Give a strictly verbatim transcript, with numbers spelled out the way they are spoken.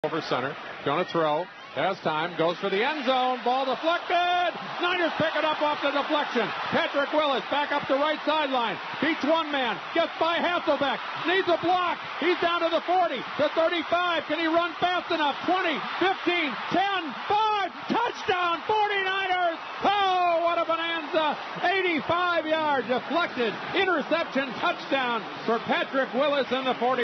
Over center, going to throw, has time, goes for the end zone, ball deflected, Niners pick it up off the deflection. Patrick Willis back up the right sideline, beats one man, gets by Hasselbeck, needs a block, he's down to the forty, the thirty-five, can he run fast enough? twenty, fifteen, ten, five, touchdown, forty-niners! Oh, what a bonanza! eighty-five yards deflected, interception, touchdown for Patrick Willis in the forty.